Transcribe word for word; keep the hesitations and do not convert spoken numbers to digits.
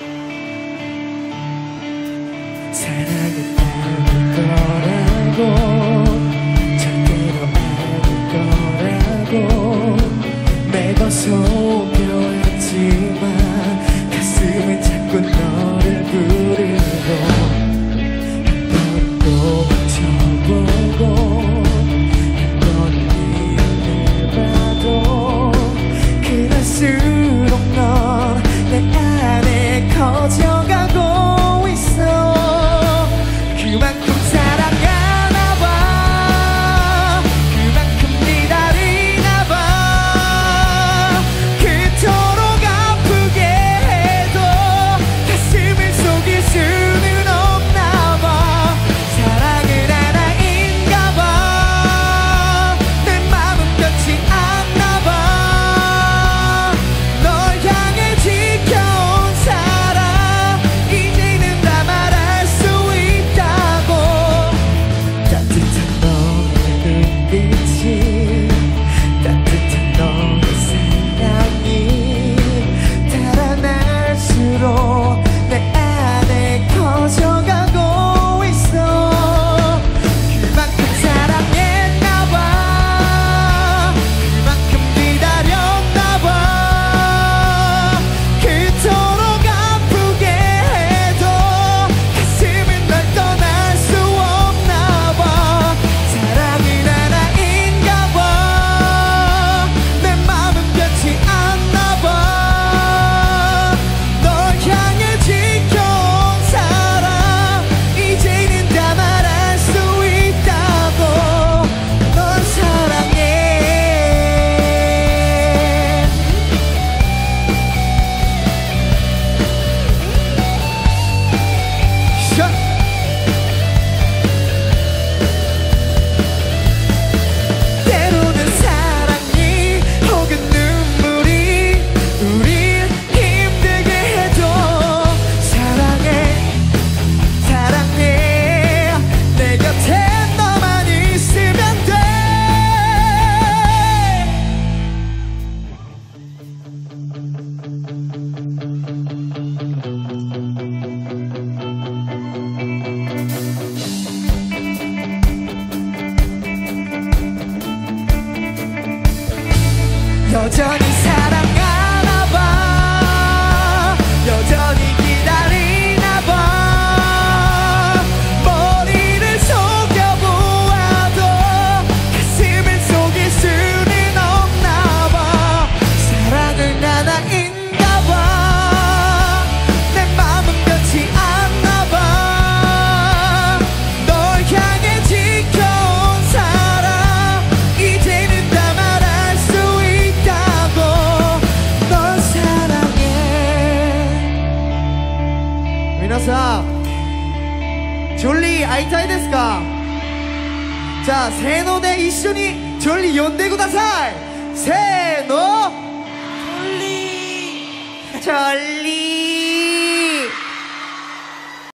사랑은 아닐 거라고 절대로 아닐 거라고 매번 속여왔지만 가슴은 자꾸 너를 부르고 한 번 꼭 쳐보고 한 번 미안해봐도 그럴수록 넌 내 안에 커져가고 있어. 그만큼 사랑하나봐 그만큼 기다리나봐 그토록 아프게 해도 가슴을 속일 수는 없나봐. 사랑은 하나인가봐 내 맘은 변치 않나봐. 널 향해 지켜온 사랑 이제는 다 말할 수 있다고. 따뜻한 너의 눈빛이 따뜻한 너의 사랑이 달아날수록 내 안에 커져가고 있어. 그만큼 사랑했나봐 그만큼 기다렸나봐 그토록 아프게 해도 가슴은 널 떠날 수 없나봐. 사랑은 하나인가봐 내 맘은 변치 않나봐. 널 향해 지켜온 사랑 이제는 다 말할 수 있다고. 널 사랑해. 샷! 때로는 사랑이 혹은 눈물이 우릴 힘들게 해도 사랑해 사랑해 내 곁에 너만 있으면 돼. 여전히 사랑하나봐 여전히 기다리나봐. 머리를 속여보아도 가슴을 속일 수는 없나봐. 사랑은 하나인가봐 내 맘은 변치 않나봐. 널 향해 지켜온 사랑 이제는 다 말할 수 있다고. 널 사랑해. 皆さんジョリー会いたいですか？じゃあせーので一緒にジョリー呼んでください。せーのジョリージョリー